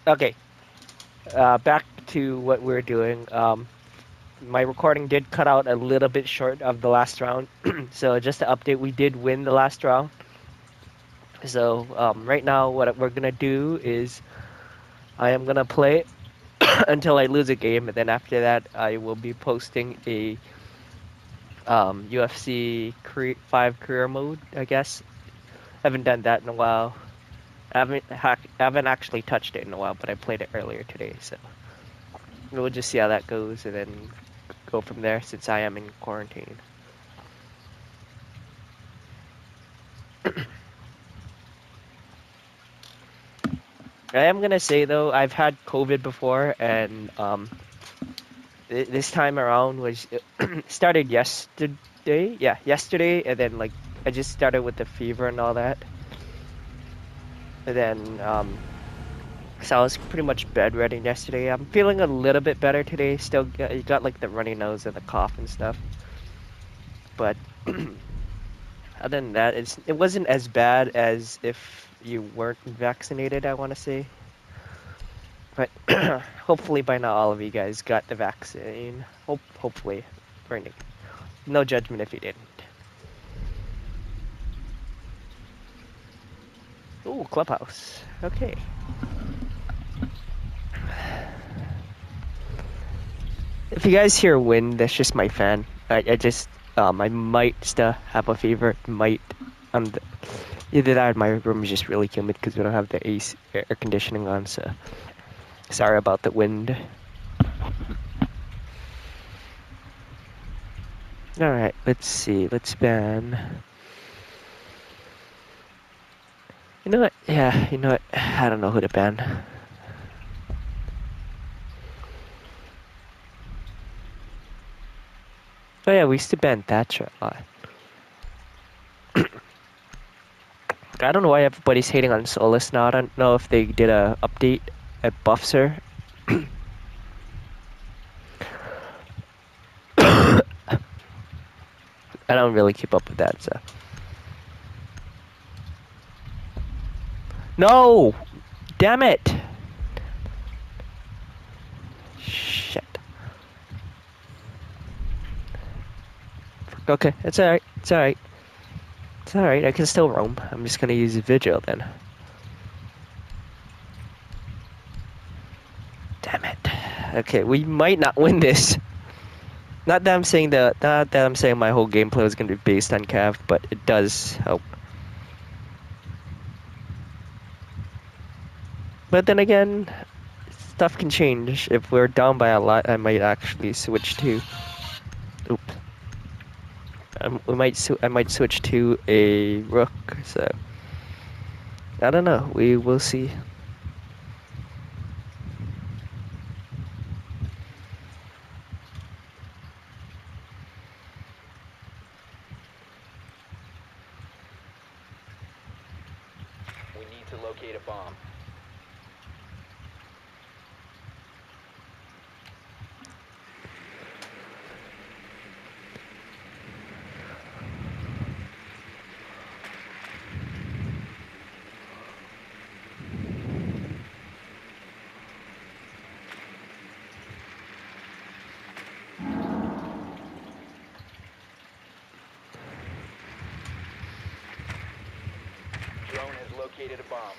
Okay, back to what we're doing. My recording did cut out a little bit short of the last round, so just to update, we did win the last round. So right now, what we're gonna do is I am gonna play until I lose a game, and then after that, I will be posting a UFC 5 career mode. I guess haven't done that in a while. I haven't actually touched it in a while, but I played it earlier today, so we'll just see how that goes, and then go from there. Since I am in quarantine. I am gonna say though, I've had COVID before, and this time around was started yesterday. Yeah, yesterday, and then like I just started with the fever and all that, and then so I was pretty much bedridden yesterday. I'm feeling a little bit better today. Still got like the runny nose and the cough and stuff, but other than that, it wasn't as bad as if you weren't vaccinated. I want to say. But hopefully by now all of you guys got the vaccine. Hopefully. No judgment if you didn't. Ooh, clubhouse. Okay. If you guys hear wind, that's just my fan. I just I might still have a fever. Might the, either that or my room is just really humid because we don't have the AC air conditioning on. So sorry about the wind. All right, let's see. Let's ban. You know what? Yeah, you know what? I don't know who to ban. Oh yeah, we used to ban Thatcher a lot. I don't know why everybody's hating on Solus now. I don't know if they did a update at buffs her. I don't really keep up with that, so. No! Damn it! Shit. Okay, it's alright. It's alright. It's alright, I can still roam. I'm just gonna use Vigil then. Damn it. Okay, we might not win this. Not that I'm saying my whole gameplay is gonna be based on Cav, but it does help. But then again, stuff can change. If we're down by a lot, I might actually switch to. Oops. I might switch to a rook. So I don't know. We will see. We need to locate a bomb. Drone has located a bomb.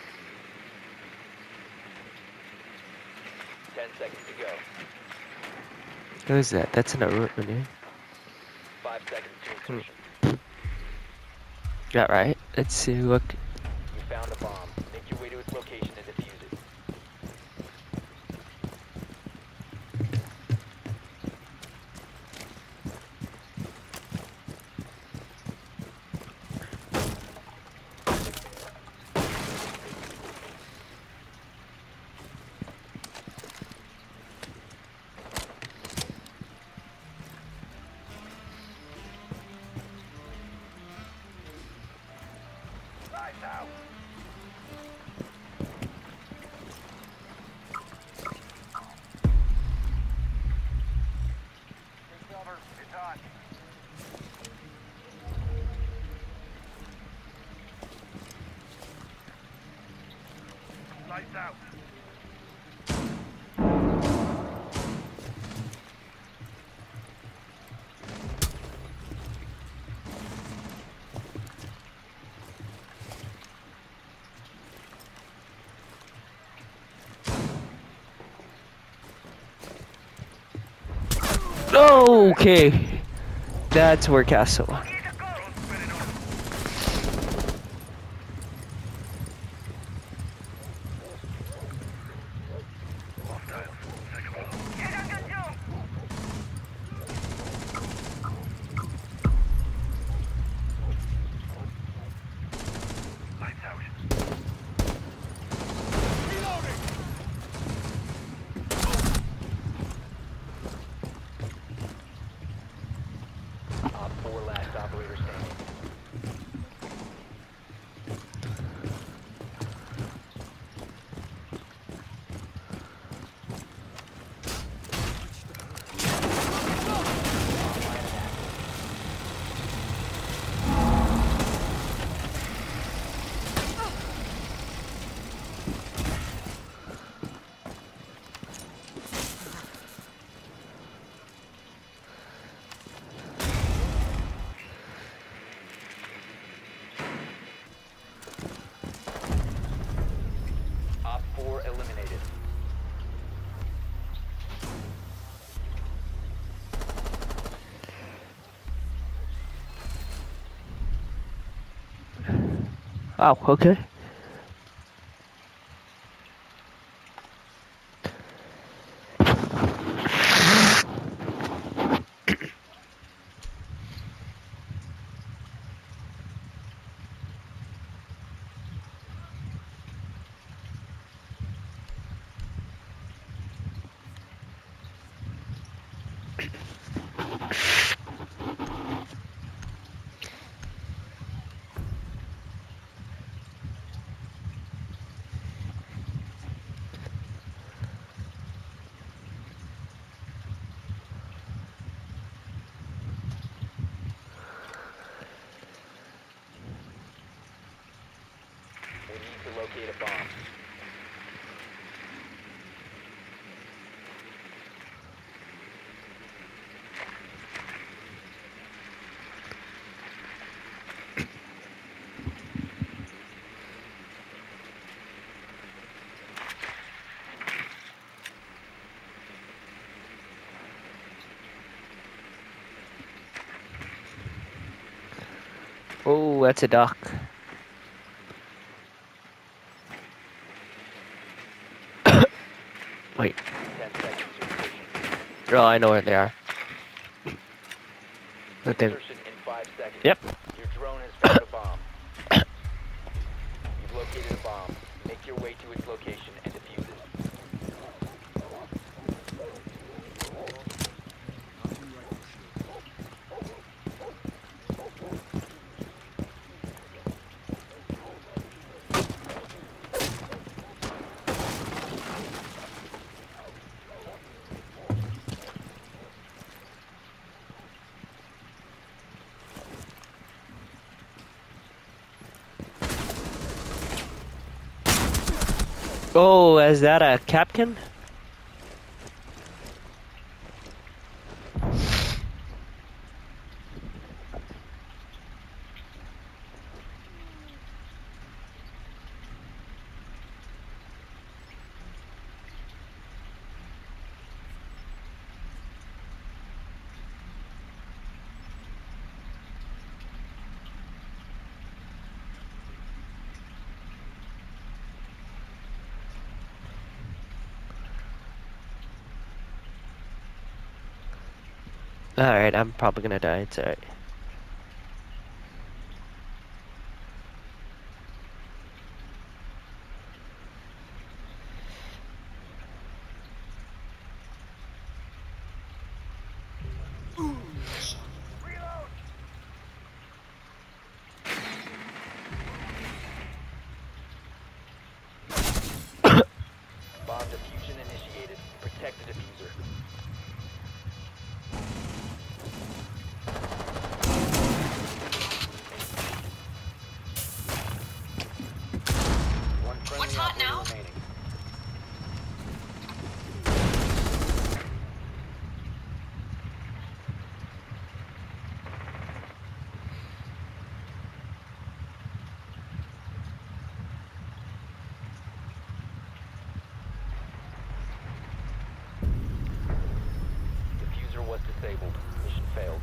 10 seconds to go. What is that? That's an root menu. 5 seconds to insertion. Yeah, right. Let's see. Look. You found a bomb. Make your way to its location and defuse it. Lights out. Cover. It's on. Lights out. Okay, that's where castle. Op 4 last operator standing. Online and active. Op 4 eliminated. Oh, okay. We need to locate a bomb. Oh, that's a duck. Wait. 10 seconds to insertion. Oh, I know where they are. But they. Insertion in 5 seconds. Yep. Your drone has found a bomb. You've located a bomb. Make your way to its location and defuse it. Oh, is that a Capcan? Alright, I'm probably gonna die. It's alright. Bomb diffusion initiated. Protect the diffuser. One friendly What's hot operator now? remaining. disabled. Mission failed.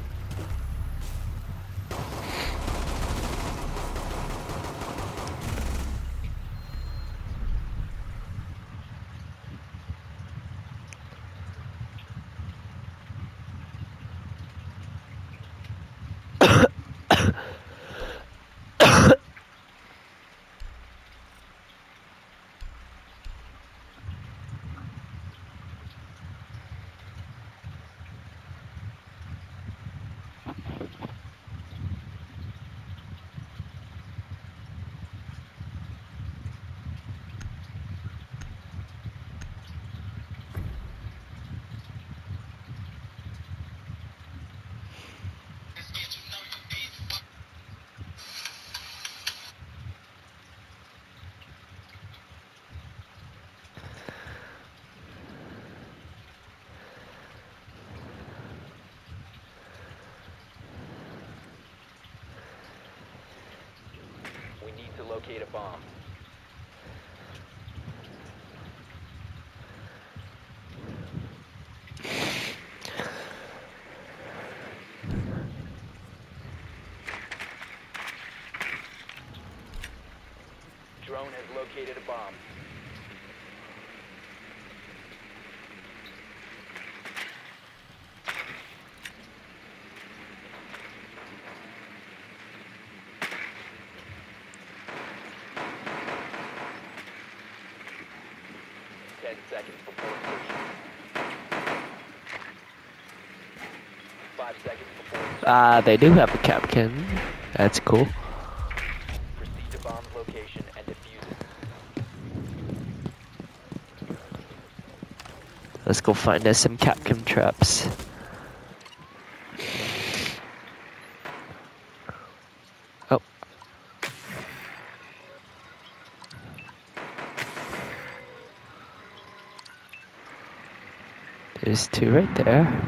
We need to locate a bomb. Drone has located a bomb. Ten seconds before insertion. 5 seconds before insertion. They do have a Capcan. That's cool. Proceed to bomb's location and defuse it. Let's go find us some Capcan traps. Oh. There's two right there.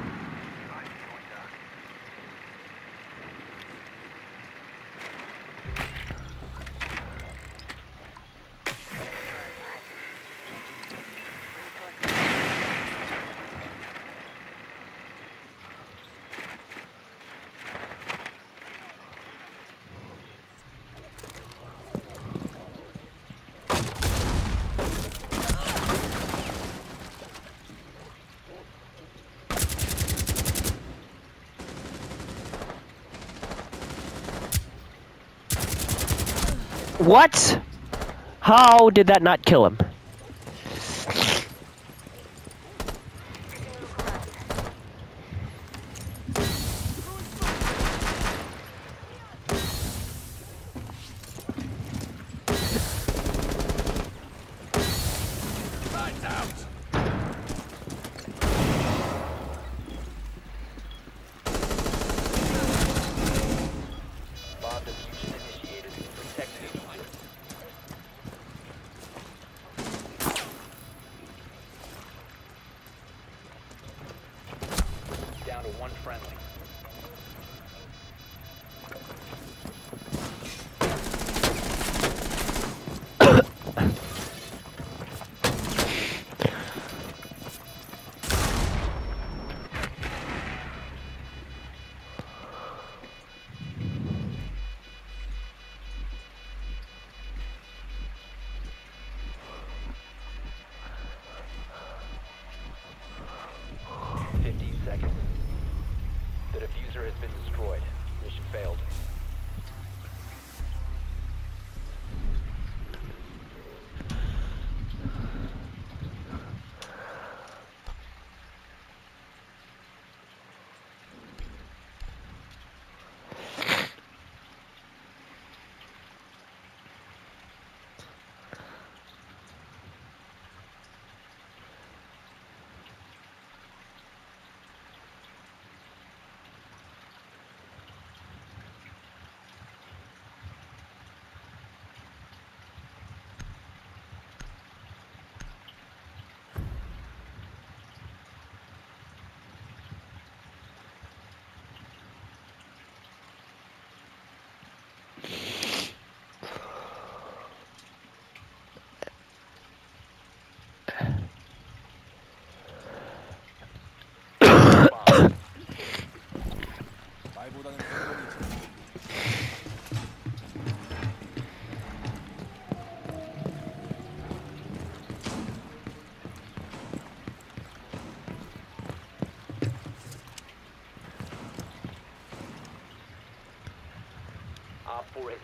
What? How did that not kill him? Bomb diffusion initiated. Protect the user. Down to one friendly.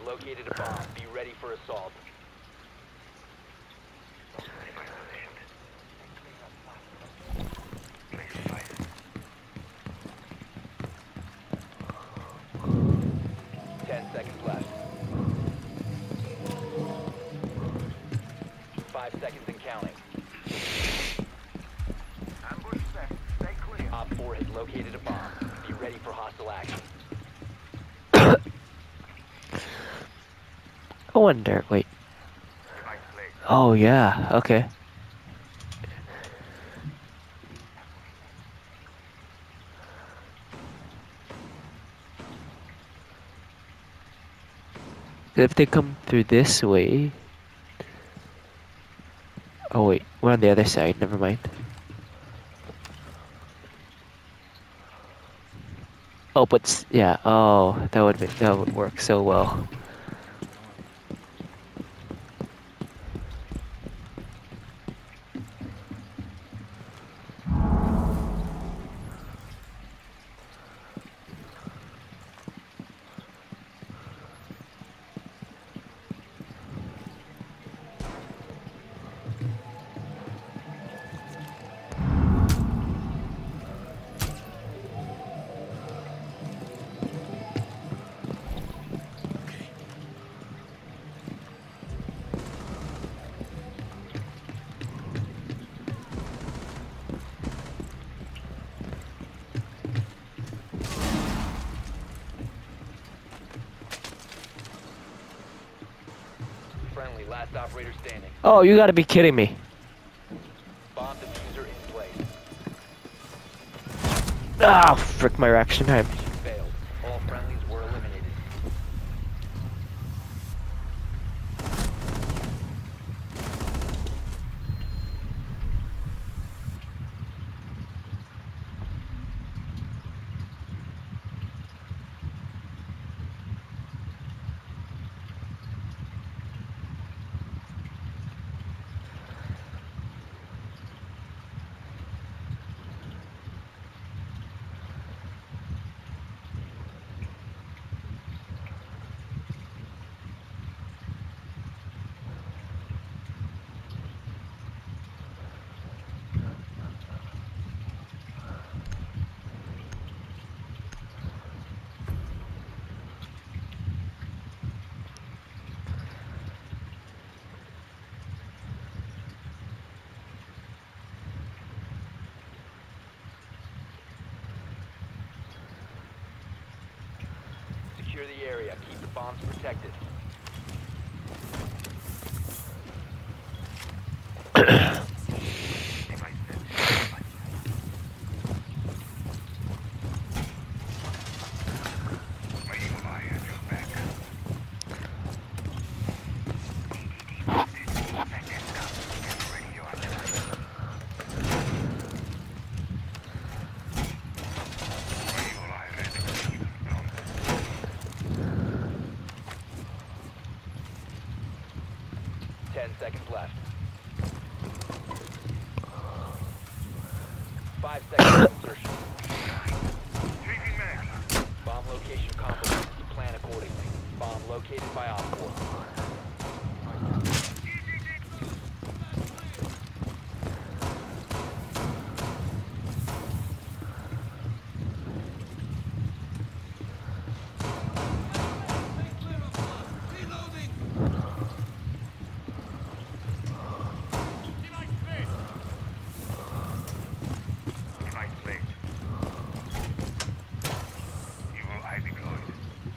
located a bomb. Be ready for assault. Ten seconds left. 5 seconds and counting. Ambush set. Stay clear. Op 4 has located a bomb. Be ready for hostile action. I wonder. Wait. Device placed. Oh yeah. Okay. If they come through this way. Oh wait, we're on the other side. Never mind. Oh, but yeah. Oh, that would work so well. Friendly, last operator standing. Oh, you gotta be kidding me. Bomb diffuser in place. Ah, frick my reaction time. Mission failed. All friendlies were eliminated. Secure the area. Keep the bombs protected. Device set. My evil eye has your back. Get ready, your device. My evil eye has your back. 10 seconds left. 5 seconds of insertion. Changing mag. Bomb location compromised. Plan accordingly. Bomb located by Op 4. Device placed. Evil eye deployed.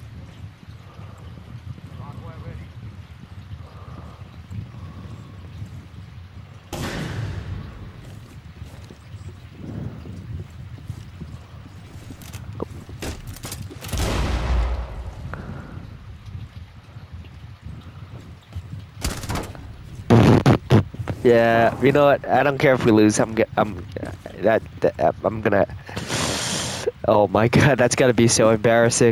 Hardware ready. Yeah, you know what? I don't care if we lose. I'm gonna. Oh my god, that's gotta be so embarrassing.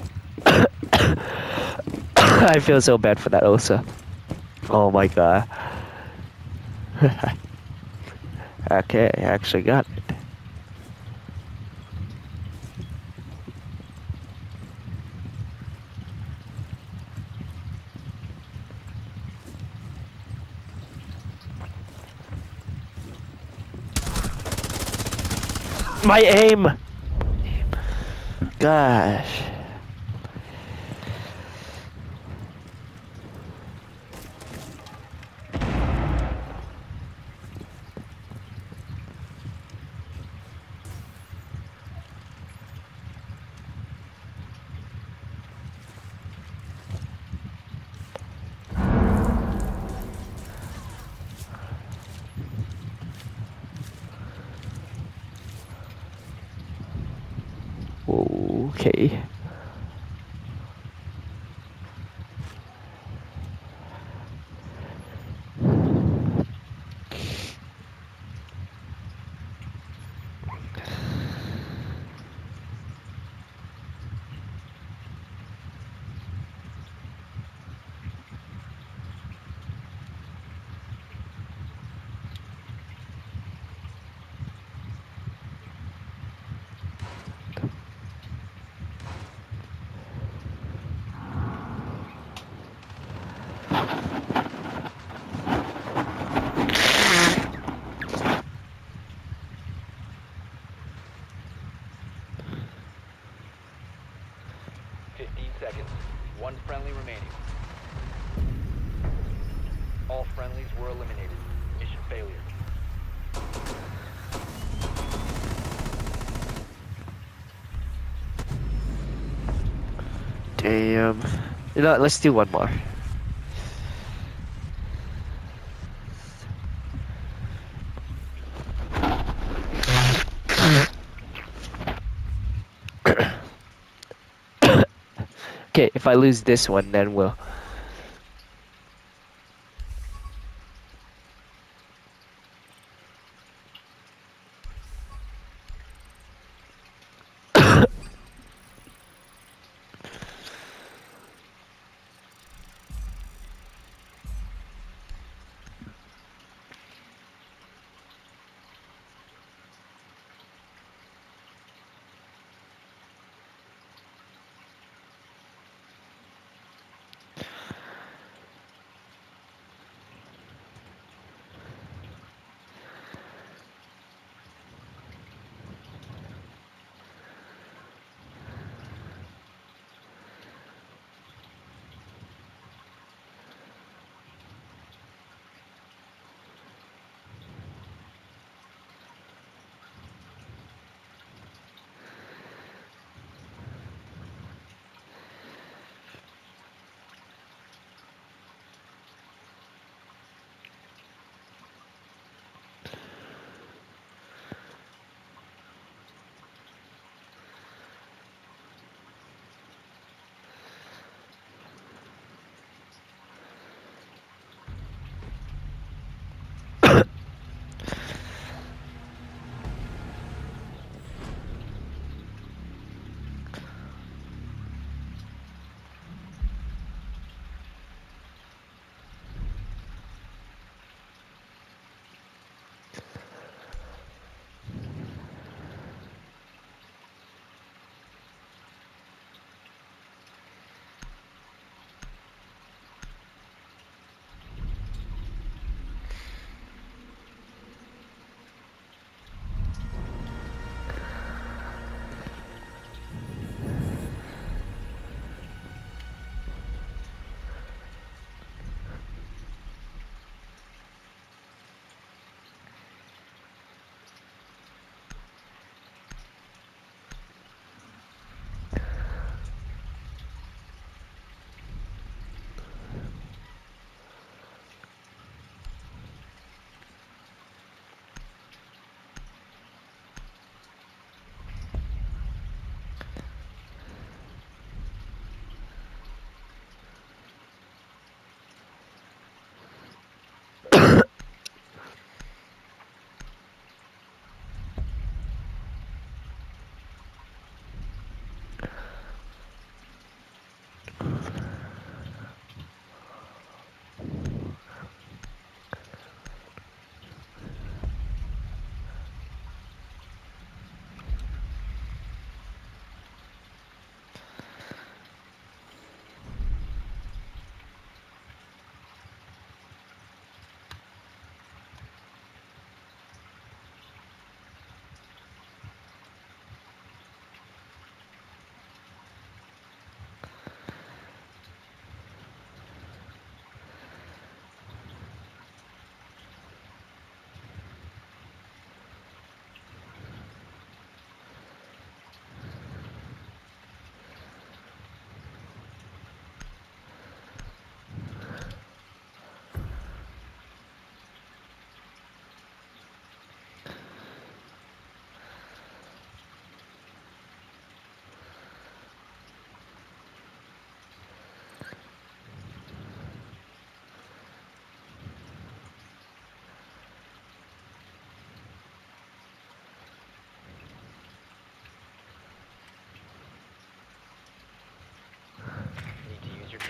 I feel so bad for that Osa. Oh my god. Okay, I actually got it. My aim. Gosh. Okay. Fifteen seconds. One friendly remaining. All friendlies were eliminated. Mission failure. Damn. You know, what, let's do one more. Okay, if I lose this one, then we'll.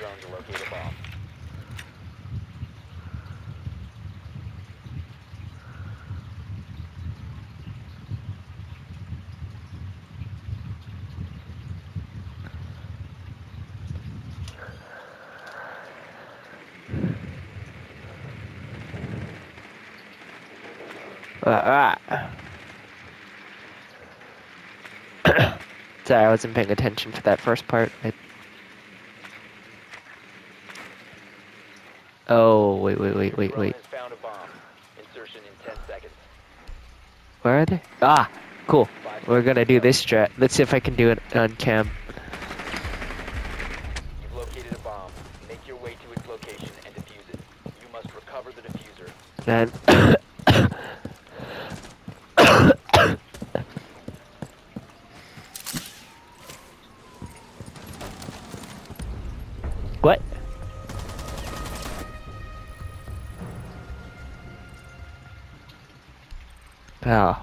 drone to locate a bomb. Ah. Sorry, I wasn't paying attention for that first part. Oh, wait. Your drone has found a bomb. Insertion in 10 seconds. Where are they? Ah, cool. 5 We're seconds gonna to do go. this strat. Let's see if I can do it on cam. You've located a bomb. Make your way to its location and defuse it. You must recover the diffuser. Then. What? Oh.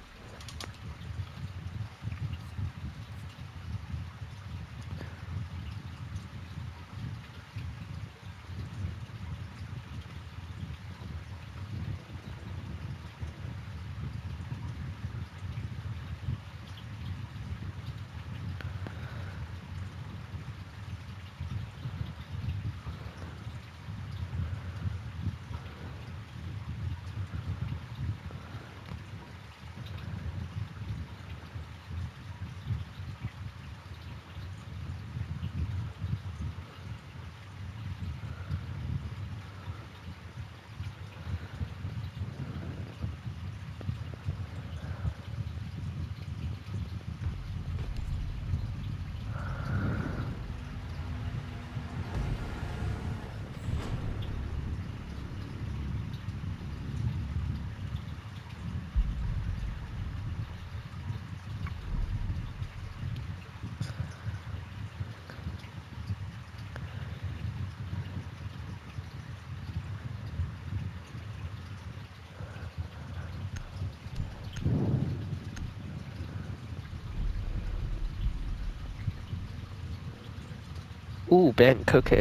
Ooh, Ben Cookie.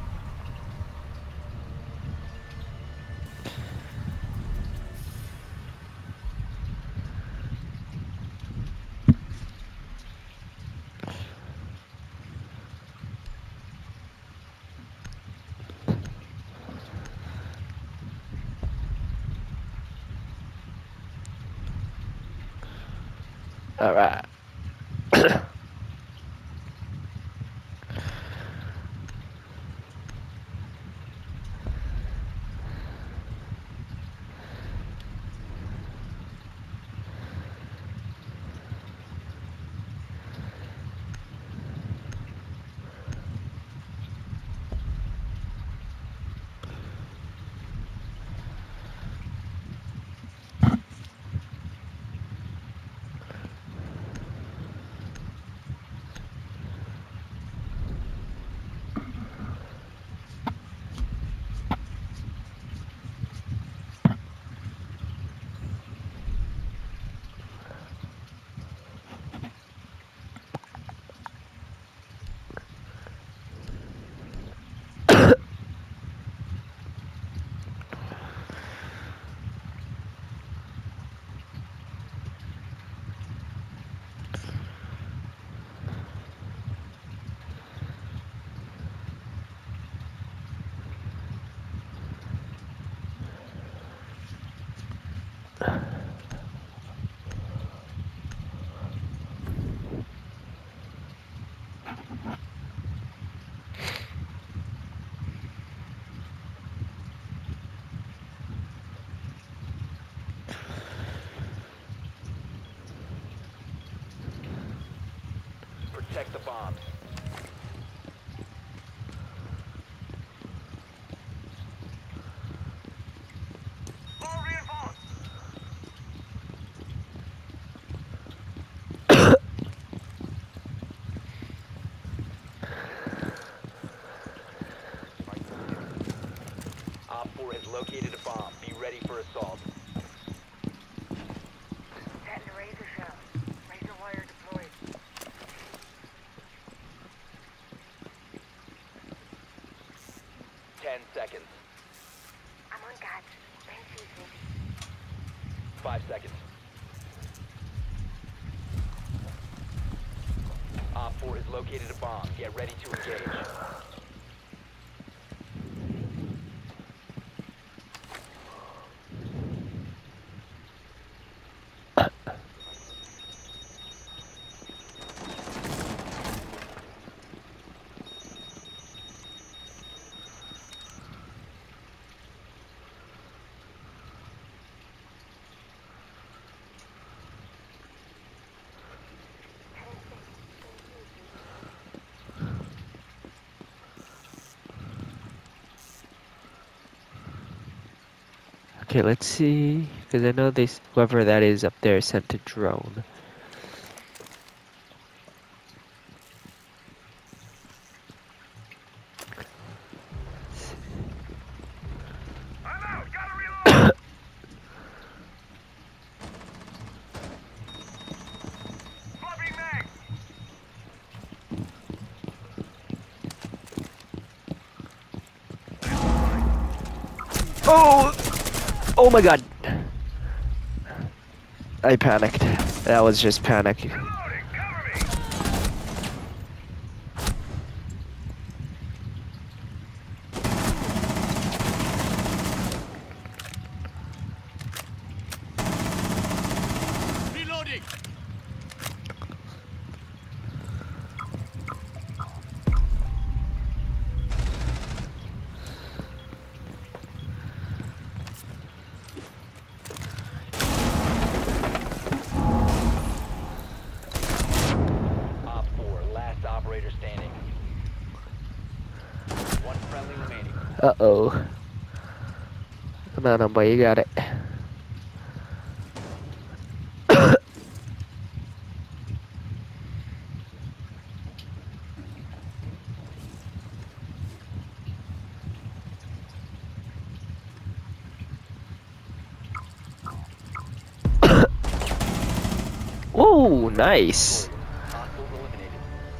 Alright. Protect the bombs. All reinforced. Op 4 has located a bomb. Be ready for assault. Setting razor shell. Razor wire deployed. 5 seconds. Op 4 has located a bomb. Get ready to engage. Okay, let's see, because I know they whoever that is up there sent a drone. I'm out. Gotta reload. Flopping mag. Oh! Oh my god! I panicked. That was just panic. Reloading. Cover me. Reloading. Op 4, last operator standing. One friendly remaining. Uh-oh. Come on, boy, you got it. Whoa, nice. Hostiles eliminated.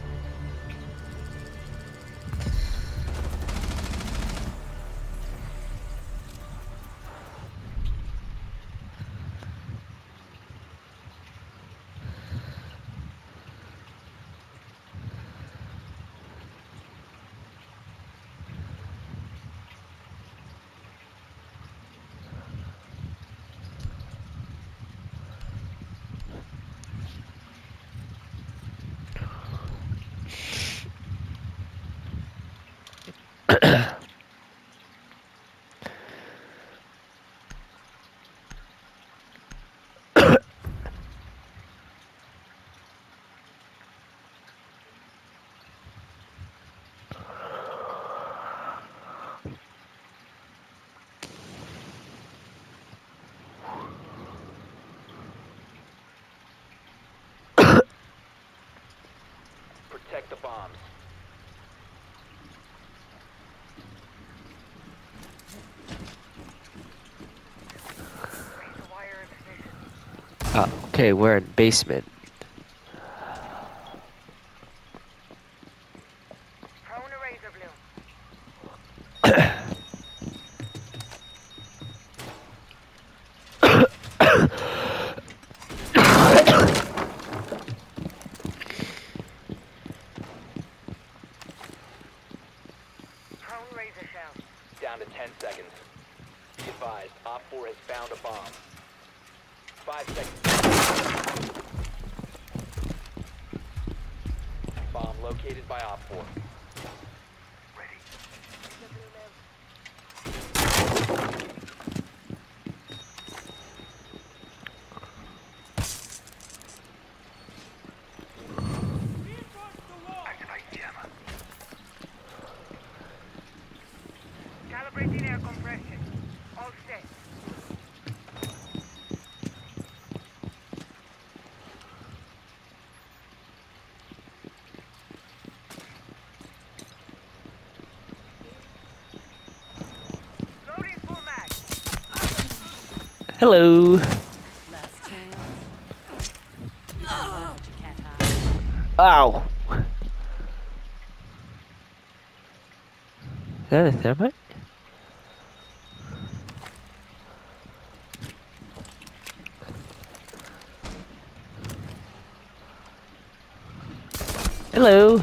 Protect the bombs. Razor wire in position. Okay, we're in basement. Prone to razor bloom. Prone razor shell. Down to 10 seconds. Be advised, Op 4 has found a bomb. 5 seconds. Bomb located by Op 4. Ready. Activate jammer. Calibrating air compression. All set. Loading full mag. Hello. Ow. Is that a thermite? Hello.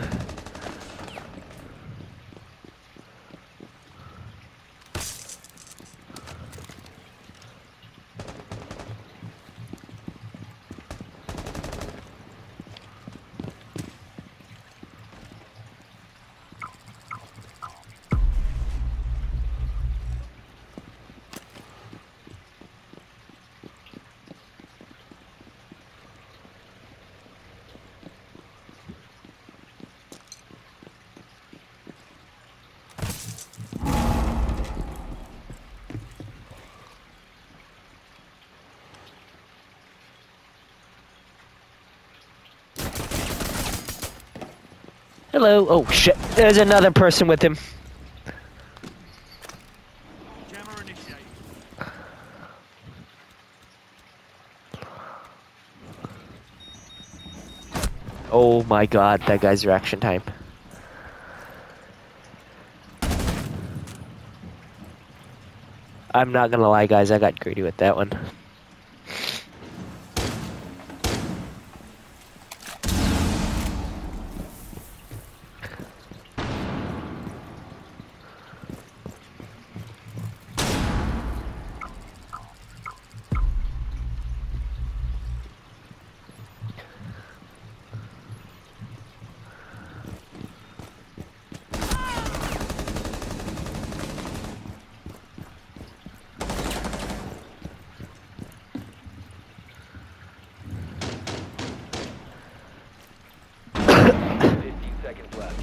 Hello. Oh shit. There's another person with him. Jammer initiated. Oh my god, that guy's reaction time. I'm not gonna lie, guys, I got greedy with that one. Seconds left.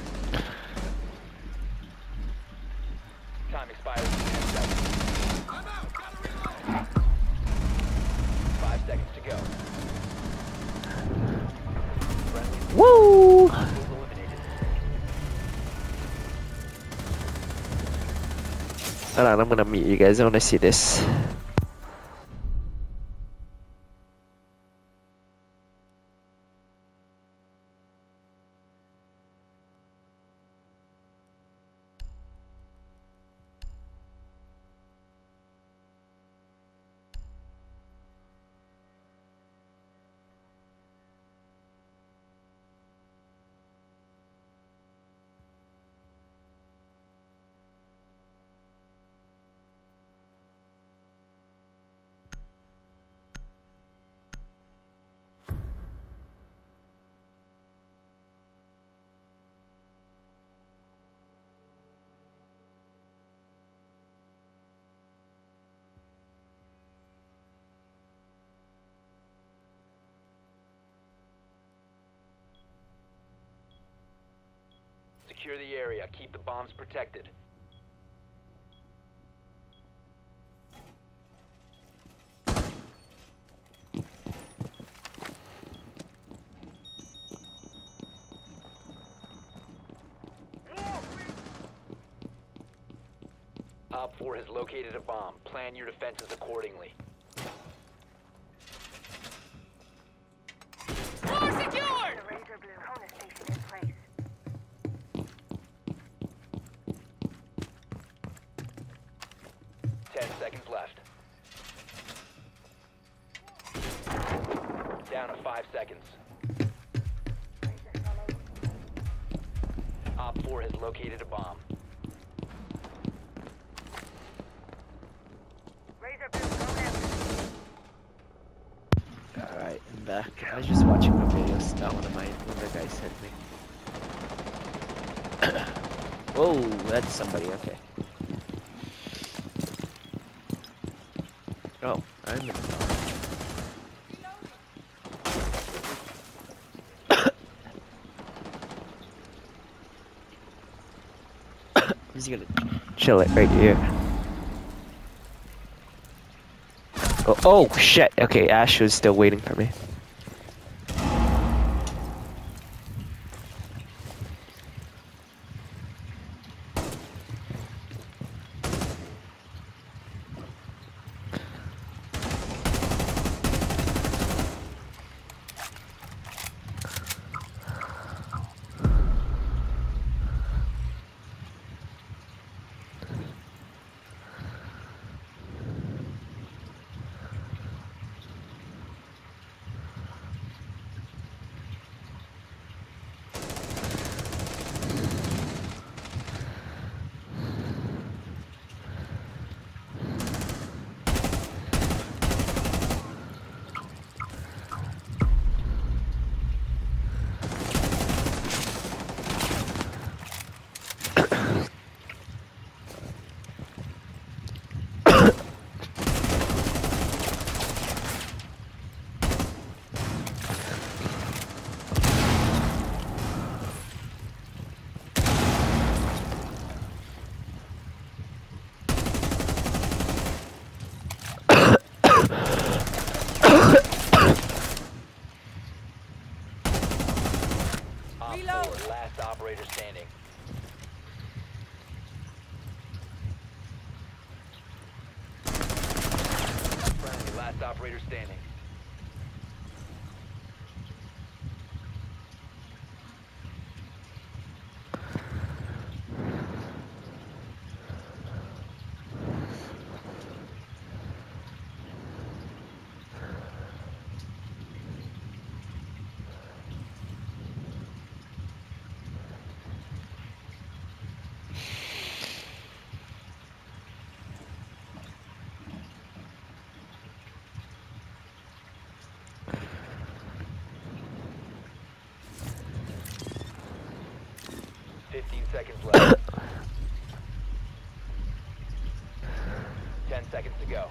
Time expires in 10 seconds. I'm out. Gotta reload. 5 seconds to go. Friendly Woo! hostiles eliminated. Hold on, I'm gonna mute you guys. I wanna see this. Secure the area. Keep the bombs protected. Op 4 has located a bomb. Plan your defenses accordingly. The razor blue bonus station in place. 10 seconds left. Down to 5 seconds. Razor follow. Op 4 has located a bomb. Razor blue bonus. Alright, I'm back. I was just watching my videos. That one of the guys sent me. Whoa, that's somebody, okay. Oh, I'm in the car. I'm just gonna chill it right here. Oh shit, okay, Ash was still waiting for me. Last operator standing. Fifteen seconds left. 10 seconds to go.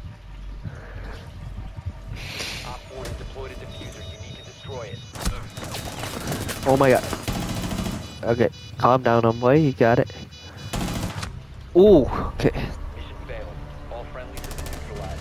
Op 4 has deployed a diffuser. You need to destroy it. Oh my god. Okay, calm down, homeboy. You got it. Ooh, okay. Mission failed. All friendlies have been neutralized.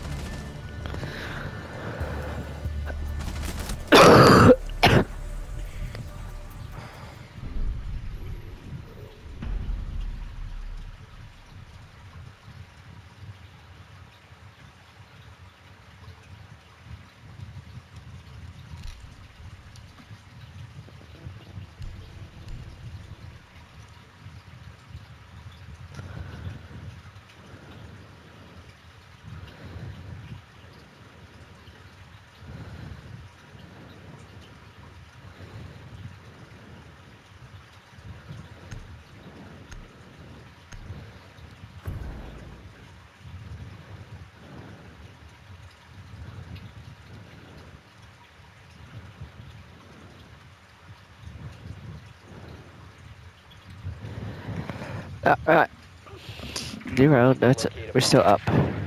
Alright. 0, that's it. Locate a We're still bomb. up.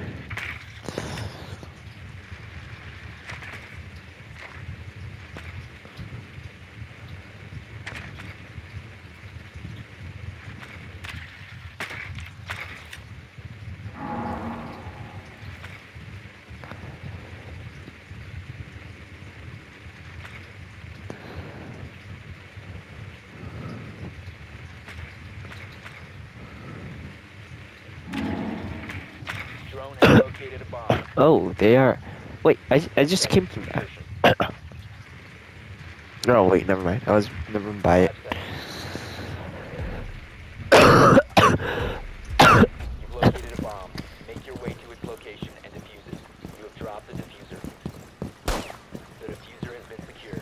Drone has located a bomb. Oh, they are. Wait, I just came from Insertion. that. Oh, wait, never mind. I was never by 5 it. seconds. You've located a bomb. Make your way to its location and defuse it. You have dropped the diffuser. The diffuser has been secured.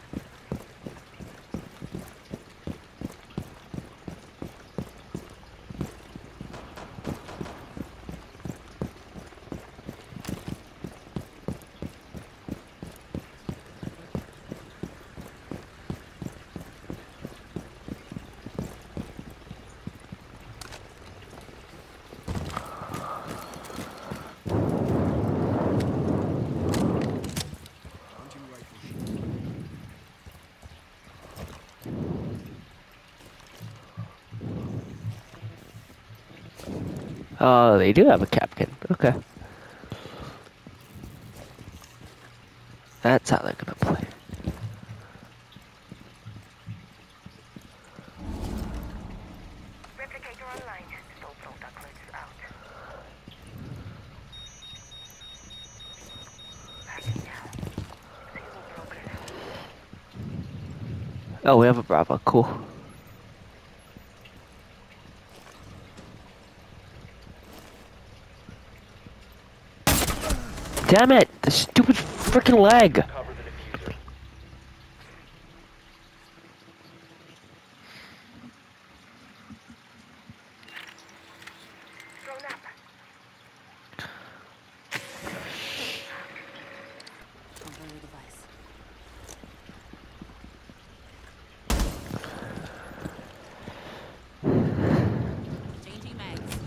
Oh, they do have a captain. Okay. That's how they're gonna play. Replicator online. Stall protocols out. Packing now. Signal broken. Oh, we have a Bravo. Cool. Damn it! The stupid freaking lag! Cover the diffuser. Thrown up. Confirm your device. Changing mags.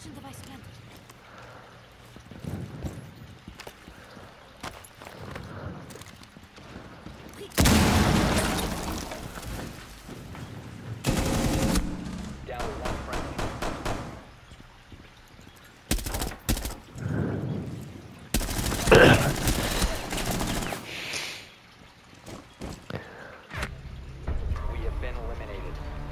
Detection device planted. Down to one friendly. We have been eliminated.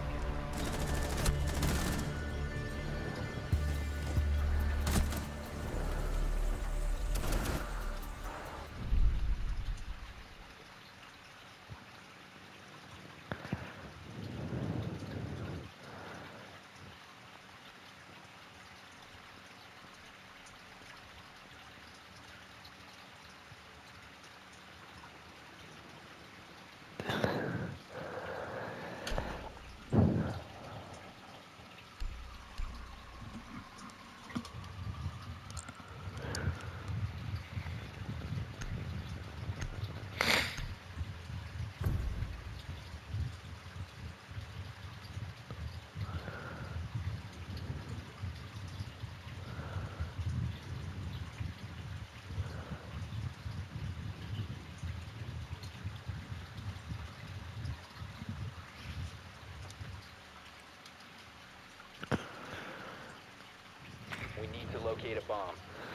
We need to locate a bomb.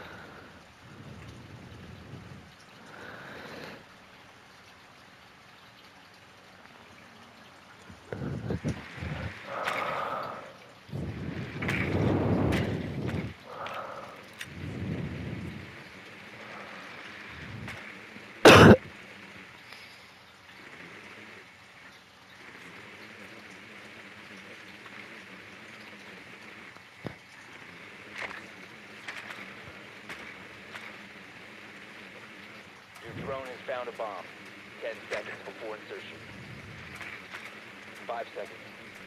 Your drone has found a bomb. 10 seconds before insertion. 5 seconds.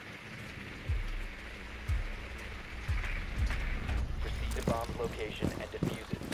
Proceed to bomb's location and defuse it.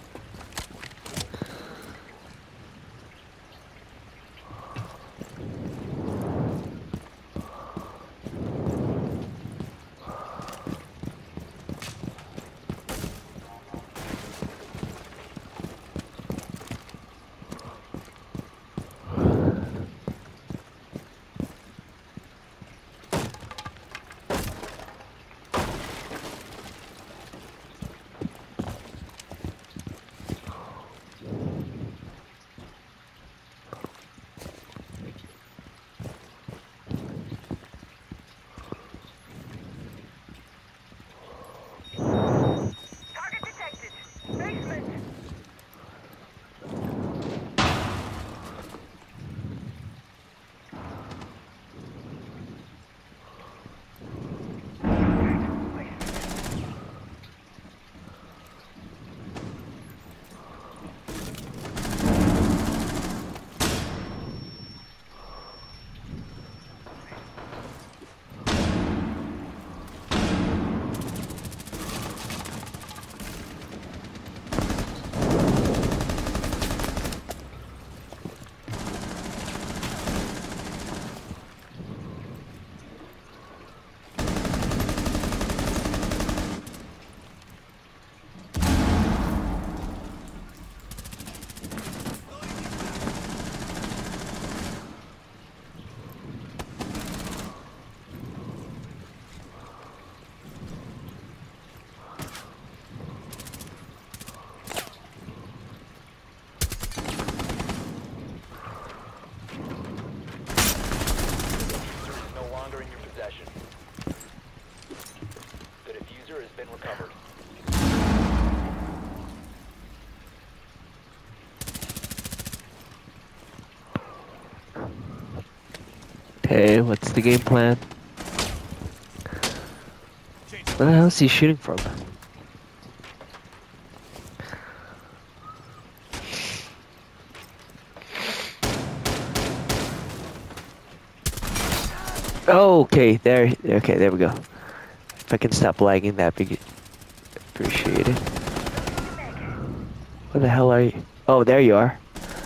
Target detected. Basement. recovered. Okay, what's the game plan? Where the hell is he shooting from? Oh, okay, there. Okay, there we go. If I can stop lagging, that'd be appreciated. Where the hell are you? Oh, there you are.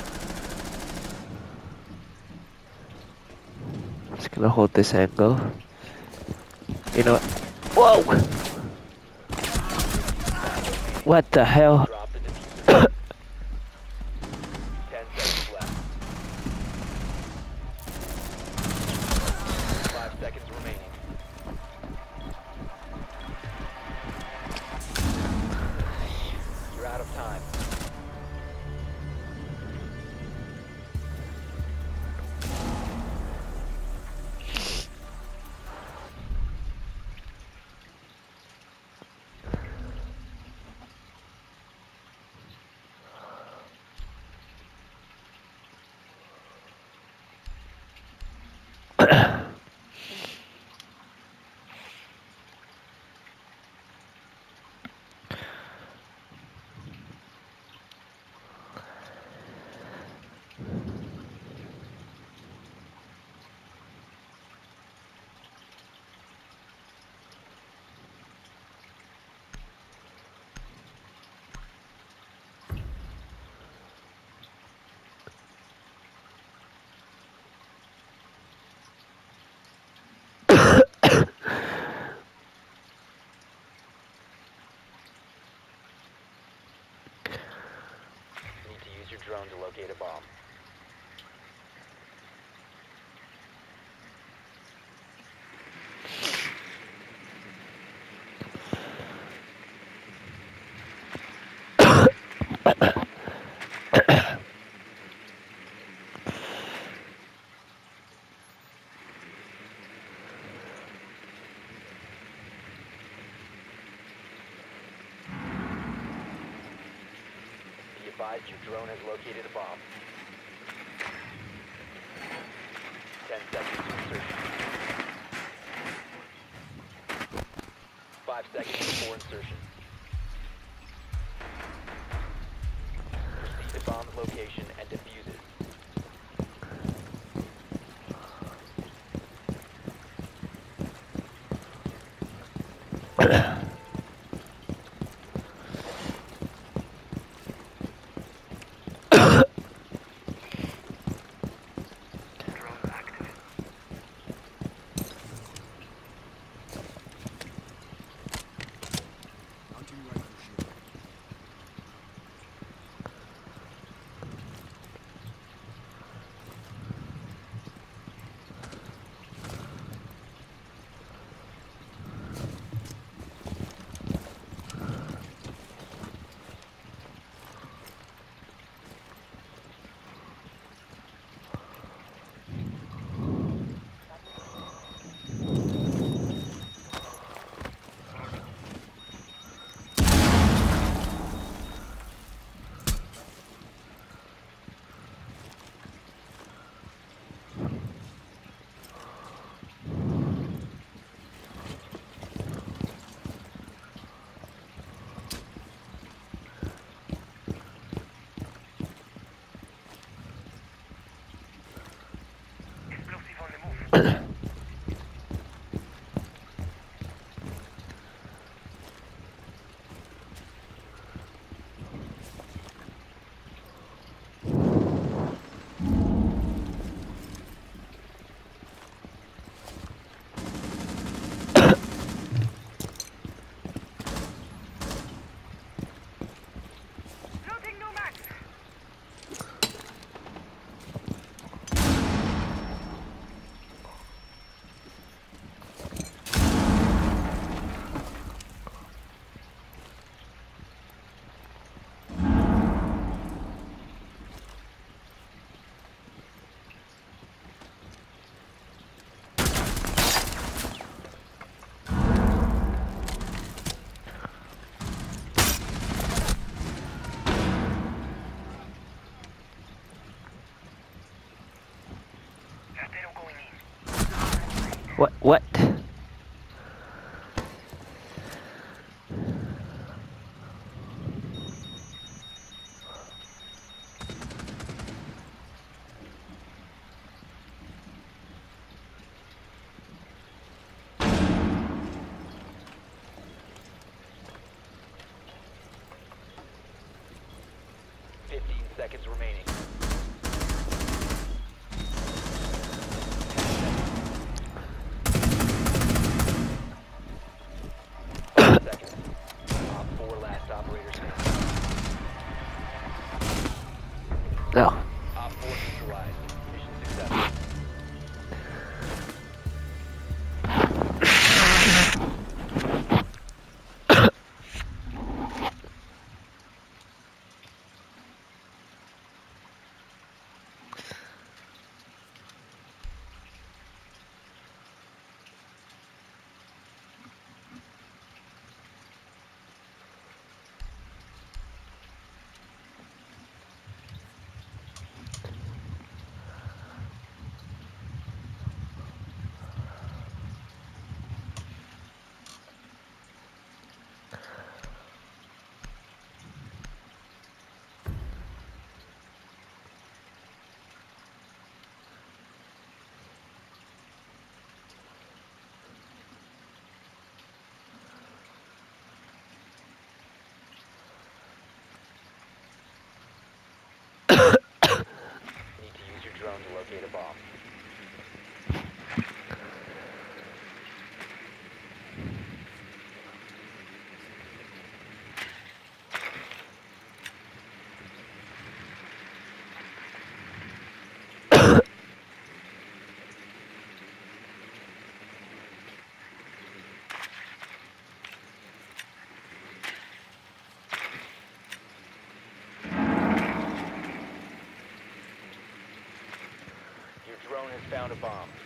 Just gonna hold this angle. You know what? Whoa! What the hell? Drop the diffuser. 10 seconds left. 5 seconds remaining. You're out of time. Need to use your drone to locate a bomb. Be advised your drone has located a bomb. 10 seconds to insertion. 5 seconds before insertion. Proceed to bomb's location and defuse it. Loading new max. Torpedo going in. What? What? Seconds remaining. Seconds. Op 4 last operator standing. bomb.